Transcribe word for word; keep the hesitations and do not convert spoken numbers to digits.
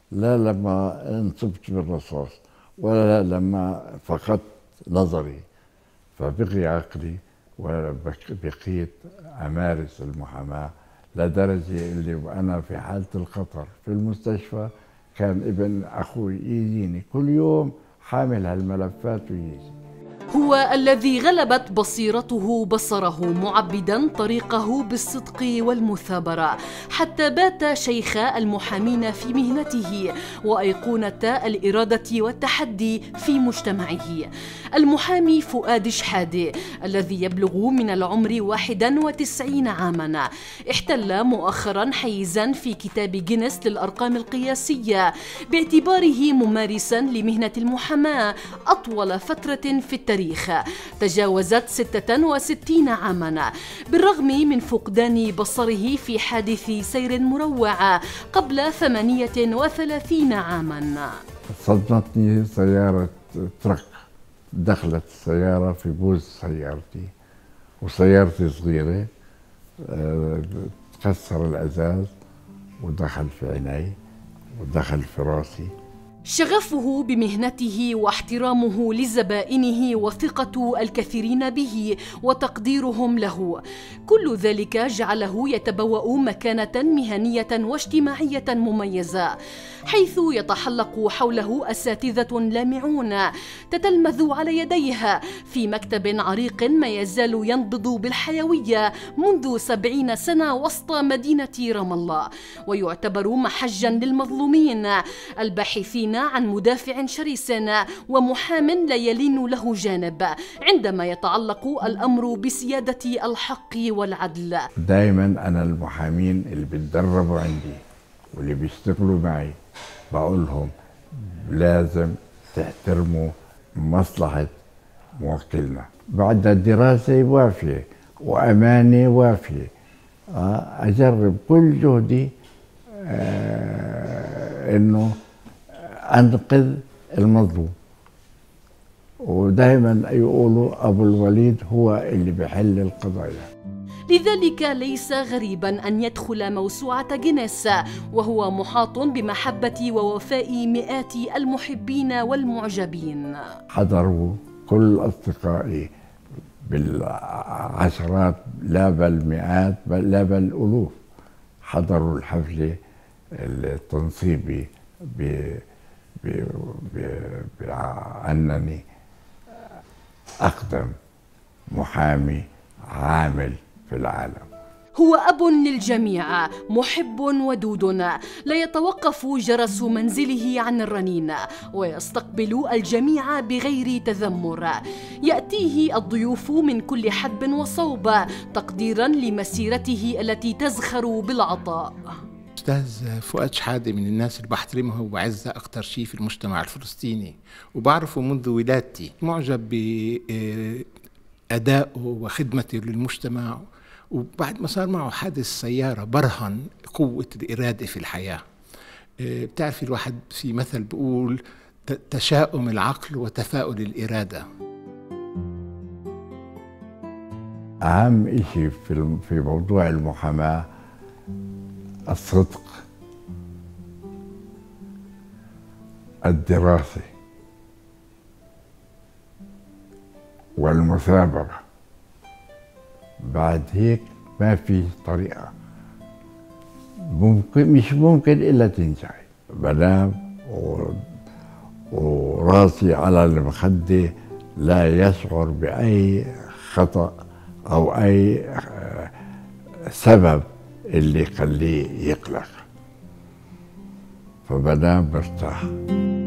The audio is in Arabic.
لا لما انصبت بالرصاص ولا لما فقدت نظري، فبقي عقلي وبقيت أمارس المحاماة لدرجة اللي وأنا في حالة الخطر في المستشفى كان ابن أخوي يجيني كل يوم حامل هالملفات ويجي. هو الذي غلبت بصيرته بصره، معبدا طريقه بالصدق والمثابرة، حتى بات شيخ المحامين في مهنته وأيقونة الإرادة والتحدي في مجتمعه. المحامي فؤاد شحادة الذي يبلغ من العمر واحدا وتسعين عاما احتل مؤخرا حيزا في كتاب جينيس للأرقام القياسية باعتباره ممارسا لمهنة المحاماة أطول فترة في التاريخ، تجاوزت ستة وستين عاما، بالرغم من فقدان بصره في حادث سير مروع قبل ثمانية وثلاثين عاما. صدمتني سيارة ترك، دخلت السيارة في بوز سيارتي، وسيارتي صغيرة، تكسر الأزاز ودخل في عيني ودخل في راسي. شغفه بمهنته واحترامه لزبائنه وثقة الكثيرين به وتقديرهم له، كل ذلك جعله يتبوأ مكانة مهنية واجتماعية مميزة، حيث يتحلق حوله أساتذة لامعون تتلمذ على يديه في مكتب عريق ما يزال ينبض بالحيوية منذ سبعين سنة وسط مدينة رام الله، ويعتبر محجا للمظلومين الباحثين عن مدافع شرس ومحام لا يلين له جانب عندما يتعلق الأمر بسيادة الحق والعدل. دائما أنا المحامين اللي بيتدربوا عندي واللي بيشتغلوا معي بقول لهم لازم تحترموا مصلحة موكلنا. بعد الدراسة وافية وأمانة وافية، أجرب كل جهدي إنه أنقذ المظلوم، ودائما يقولوا أبو الوليد هو اللي بيحل القضايا. لذلك ليس غريبا أن يدخل موسوعة جينيس وهو محاط بمحبة ووفاء مئات المحبين والمعجبين. حضروا كل أصدقائي بالعشرات لا بل مئات بل لا بل ألوف، حضروا الحفلة التنصيبي بأنني أقدم محامي عامل في العالم. هو أب للجميع، محب ودود، لا يتوقف جرس منزله عن الرنين، ويستقبل الجميع بغير تذمر. يأتيه الضيوف من كل حدب وصوب تقديرا لمسيرته التي تزخر بالعطاء. أستاذ فؤاد شحادة من الناس اللي بحترمها وبعزها أكتر شيء في المجتمع الفلسطيني، وبعرفه منذ ولادتي، معجب بأدائه وخدمته للمجتمع. وبعد ما صار معه حادث سيارة برهن قوة الإرادة في الحياة. بتعرفي الواحد في مثل بيقول تشاؤم العقل وتفاؤل الإرادة. أهم إشي في في موضوع المحاماة الصدق، الدراسة، والمثابرة. بعد هيك ما في طريقة ممكن مش ممكن إلا تنجحي. بنام وراسي على المخدة لا يشعر بأي خطأ أو أي سبب اللي يخليه يقلق، فبنام مرتاح.